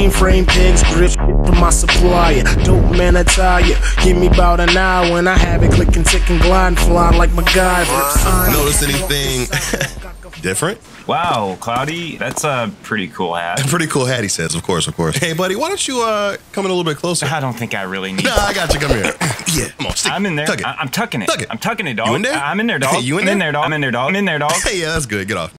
mainframe pigs, grip from my supplier. Dope man attire, give me about an hour and I have it clicking, ticking, gliding, flying like MacGyver. Notice anything different? Wow, Cloudy, that's a pretty cool hat. Pretty cool hat, he says. Of course, of course. Hey, buddy, why don't you come in a little bit closer? I don't think I really need Nah, I got you. Come here. Yeah, come on, stick. I'm in there. Tuck it. I'm tucking it. Tuck it. I'm tucking it, dog. You in there? I'm in there, dog. Hey, you in I'm in there? there, dog. I'm in there, dog. I'm in there, dog. Hey, yeah, that's good. Get off.